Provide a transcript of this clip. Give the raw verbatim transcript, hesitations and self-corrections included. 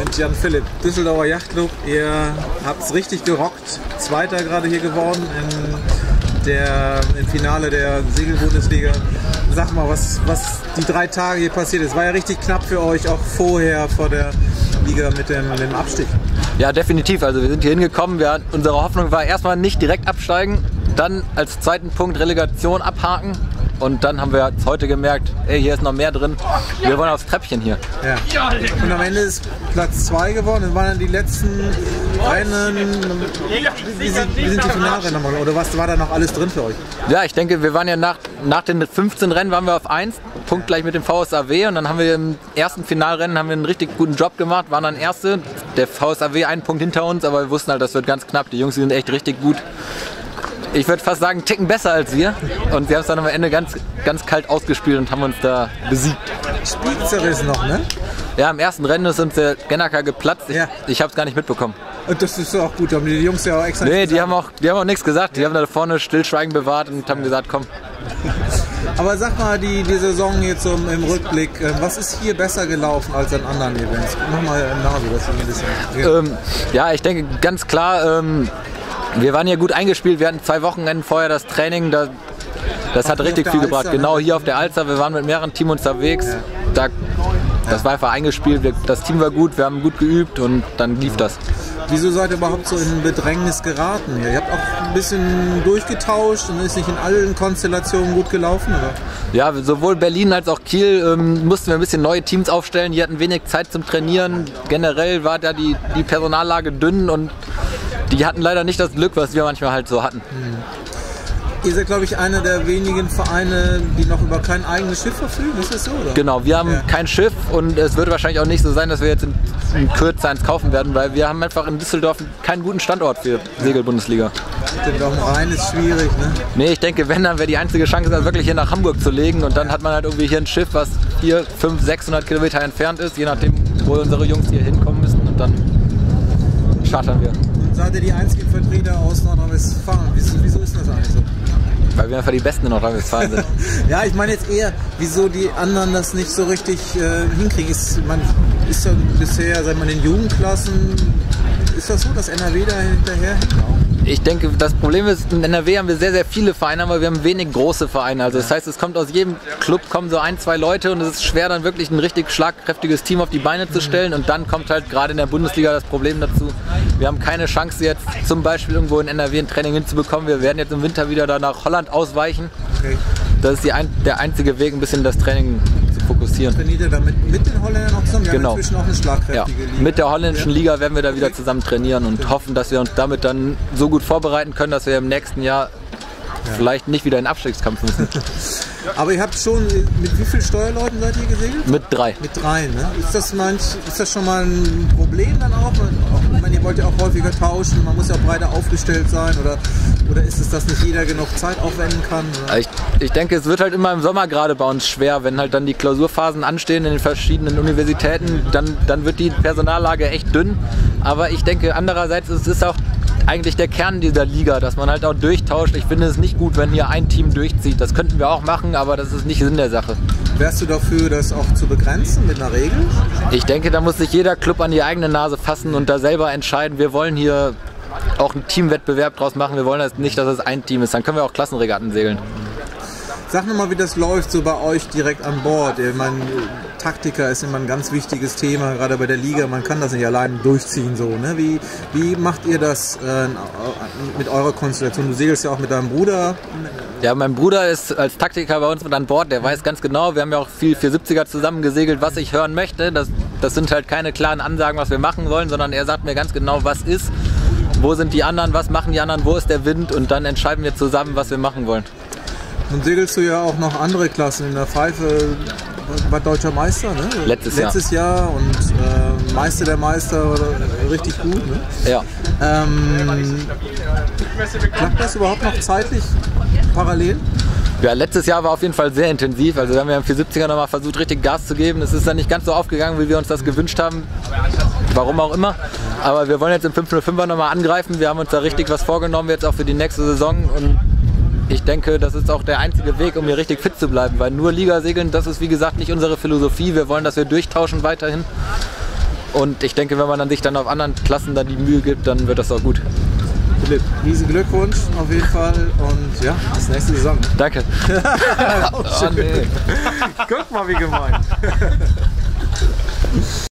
Mensch, Jan-Philipp, Düsseldorfer Yachtclub, ihr habt es richtig gerockt. Zweiter gerade hier geworden in der, im Finale der Segelbundesliga. Sag mal, was, was die drei Tage hier passiert ist. War ja richtig knapp für euch, auch vorher vor der Liga mit dem, mit dem Abstieg. Ja, definitiv. Also wir sind hier hingekommen. Wir, unsere Hoffnung war erstmal nicht direkt absteigen, dann als zweiten Punkt Relegation abhaken. Und dann haben wir jetzt heute gemerkt, ey, hier ist noch mehr drin. Wir wollen aufs Treppchen hier. Ja. Und am Ende ist Platz zwei geworden. Das waren dann die letzten Rennen. Wie sind, wie sind die Finalrennen? Oder was war da noch alles drin für euch? Ja, ich denke, wir waren ja nach, nach den fünfzehn Rennen waren wir auf eins, punktgleich mit dem V S A W. Und dann haben wir im ersten Finalrennen haben wir einen richtig guten Job gemacht, waren dann Erste. Der V S A W einen Punkt hinter uns, aber wir wussten halt, das wird ganz knapp. Die Jungs, die sind echt richtig gut. Ich würde fast sagen, einen Ticken besser als wir. Und sie haben es dann am Ende ganz, ganz kalt ausgespielt und haben uns da besiegt. Spielzerriss noch, ne? Ja, im ersten Rennen ist uns der Gennaker geplatzt. Ich, ja. ich habe es gar nicht mitbekommen. Und das ist auch gut, haben die Jungs ja auch extra Nee, die haben, auch, die haben auch nichts gesagt. Die haben da vorne Stillschweigen bewahrt und haben gesagt, komm. Aber sag mal, die, die Saison jetzt so im Rückblick, was ist hier besser gelaufen als an anderen Events? Mach mal Nase, dass wir ein bisschen... Ähm, ja, ich denke ganz klar... Ähm, Wir waren hier gut eingespielt, wir hatten zwei Wochenenden vorher das Training, das, das hat richtig viel gebracht. Alster, genau ne? hier auf der Alster, wir waren mit mehreren Teams unterwegs, ja. da, das ja. war einfach eingespielt, wir, das Team war gut, wir haben gut geübt und dann lief das. Wieso seid ihr überhaupt so in Bedrängnis geraten hier? Ihr habt auch ein bisschen durchgetauscht und ist nicht in allen Konstellationen gut gelaufen, oder? Ja, sowohl Berlin als auch Kiel ähm, mussten wir ein bisschen neue Teams aufstellen, die hatten wenig Zeit zum Trainieren. Generell war da die, die Personallage dünn und die hatten leider nicht das Glück, was wir manchmal halt so hatten. Hm. Ihr seid, glaube ich, einer der wenigen Vereine, die noch über kein eigenes Schiff verfügen, ist das so, oder? Genau, wir haben ja. kein Schiff und es wird wahrscheinlich auch nicht so sein, dass wir jetzt in, in Kürze eins kaufen werden, weil wir haben einfach in Düsseldorf keinen guten Standort für Segelbundesliga. Doch Rhein ist schwierig, ne? Nee, ich denke, wenn, dann wäre die einzige Chance, das wirklich hier nach Hamburg zu legen und dann hat man halt irgendwie hier ein Schiff, was hier fünfhundert, sechshundert Kilometer entfernt ist, je nachdem, wo unsere Jungs hier hinkommen müssen und dann chartern wir. Und seid ihr die einzigen Vertreter aus Nordrhein-Westfalen? Wieso, wieso ist das eigentlich so? Weil wir einfach die Besten in Nordrhein-Westfalen sind. Ja, ich meine jetzt eher, wieso die anderen das nicht so richtig äh, hinkriegen. Ist, man, ist ja bisher, seit man in den Jugendklassen, ist das so, dass N R W da hinterher hängt? Ich denke, das Problem ist, in N R W haben wir sehr, sehr viele Vereine, aber wir haben wenig große Vereine. Also das heißt, es kommt aus jedem Club kommen so ein, zwei Leute und es ist schwer, dann wirklich ein richtig schlagkräftiges Team auf die Beine zu stellen. Und dann kommt halt gerade in der Bundesliga das Problem dazu, wir haben keine Chance jetzt zum Beispiel irgendwo in N R W ein Training hinzubekommen. Wir werden jetzt im Winter wieder da nach Holland ausweichen. Okay. Das ist die ein, der einzige Weg, ein bisschen das Training zu fokussieren. Trainiert ihr damit mit den Holländern auch zusammen? Wir genau. haben inzwischen auch eine schlagkräftige ja. Liga. Mit der holländischen Liga werden wir da wieder zusammen trainieren und hoffen, dass wir uns damit dann so gut vorbereiten können, dass wir im nächsten Jahr ja. vielleicht nicht wieder in den Abstiegskampf müssen. Aber ihr habt schon, mit wie vielen Steuerleuten seid ihr gesegelt? Mit drei. Mit drei, ne? Ist das, manch, ist das schon mal ein Problem dann auch? Ich meine, ihr wollt ja auch häufiger tauschen, man muss ja auch breiter aufgestellt sein, oder, oder ist es, dass nicht jeder genug Zeit aufwenden kann? Ich, ich denke, es wird halt immer im Sommer gerade bei uns schwer, wenn halt dann die Klausurphasen anstehen in den verschiedenen Universitäten, dann, dann wird die Personallage echt dünn. Aber ich denke, andererseits ist es auch eigentlich der Kern dieser Liga, dass man halt auch durchtauscht. Ich finde es nicht gut, wenn hier ein Team durchzieht. Das könnten wir auch machen, aber das ist nicht Sinn der Sache. Wärst du dafür, das auch zu begrenzen mit einer Regel? Ich denke, da muss sich jeder Club an die eigene Nase fassen und da selber entscheiden. Wir wollen hier auch einen Teamwettbewerb draus machen. Wir wollen das nicht, dass es ein Team ist. Dann können wir auch Klassenregatten segeln. Sag nochmal, wie das läuft so bei euch direkt an Bord. Ich meine, Taktiker ist immer ein ganz wichtiges Thema, gerade bei der Liga. Man kann das nicht allein durchziehen. So, ne? wie, wie macht ihr das äh, mit eurer Konstellation? Du segelst ja auch mit deinem Bruder. Ja, mein Bruder ist als Taktiker bei uns mit an Bord. Der weiß ganz genau, wir haben ja auch viel vierhundertsiebziger zusammen gesegelt, was ich hören möchte. Das, das sind halt keine klaren Ansagen, was wir machen wollen, sondern er sagt mir ganz genau, was ist, wo sind die anderen, was machen die anderen, wo ist der Wind, und dann entscheiden wir zusammen, was wir machen wollen. Nun segelst du ja auch noch andere Klassen. In der Pfeife war deutscher Meister, ne? Letztes Jahr. Letztes Jahr und äh, Meister der Meister, richtig gut, ne? Ja. Ähm, klappt das überhaupt noch zeitlich parallel? Ja, letztes Jahr war auf jeden Fall sehr intensiv. Also wir haben ja im vierhundertsiebziger nochmal versucht, richtig Gas zu geben. Es ist dann nicht ganz so aufgegangen, wie wir uns das gewünscht haben. Warum auch immer. Aber wir wollen jetzt im fünfhundertfünfer nochmal angreifen. Wir haben uns da richtig was vorgenommen, jetzt auch für die nächste Saison. Und ich denke, das ist auch der einzige Weg, um hier richtig fit zu bleiben, weil nur Liga segeln, das ist wie gesagt nicht unsere Philosophie. Wir wollen, dass wir durchtauschen weiterhin. Und ich denke, wenn man dann sich dann auf anderen Klassen dann die Mühe gibt, dann wird das auch gut. Philipp, riesen Glückwunsch auf jeden Fall und ja, bis nächste Saison. Danke. Oh, nee. Guck mal, wie gemein.